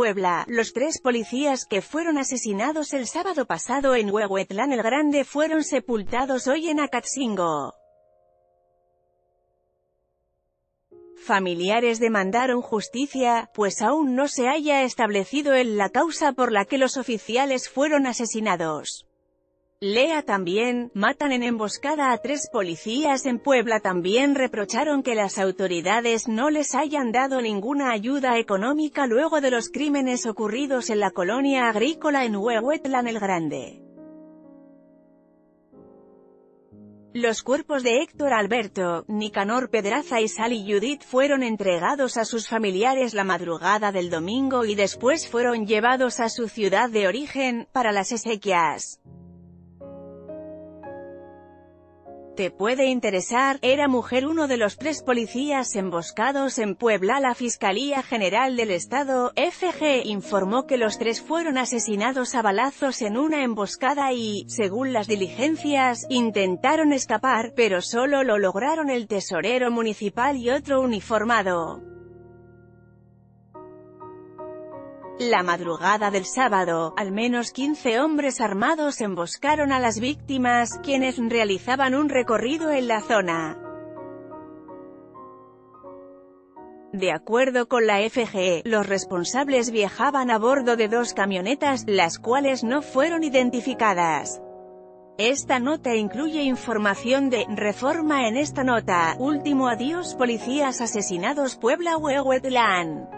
Puebla. Los 3 policías que fueron asesinados el sábado pasado en Huehuetlán el Grande fueron sepultados hoy en Acatzingo. Familiares demandaron justicia, pues aún no se haya establecido la causa por la que los oficiales fueron asesinados. Lea también, matan en emboscada a 3 policías en Puebla. También reprocharon que las autoridades no les hayan dado ninguna ayuda económica luego de los crímenes ocurridos en la colonia agrícola en Huehuetlán el Grande. Los cuerpos de Héctor Alberto, Nicanor Pedraza y Sally Judith fueron entregados a sus familiares la madrugada del domingo y después fueron llevados a su ciudad de origen, para las exequias. Te puede interesar, era mujer uno de los 3 policías emboscados en Puebla. La Fiscalía General del Estado, FG, informó que los 3 fueron asesinados a balazos en una emboscada y, según las diligencias, intentaron escapar, pero solo lo lograron el tesorero municipal y otro uniformado. La madrugada del sábado, al menos 15 hombres armados emboscaron a las víctimas, quienes realizaban un recorrido en la zona. De acuerdo con la FGE, los responsables viajaban a bordo de 2 camionetas, las cuales no fueron identificadas. Esta nota incluye información de Reforma. En esta nota, último adiós policías asesinados Puebla Huehuetlán.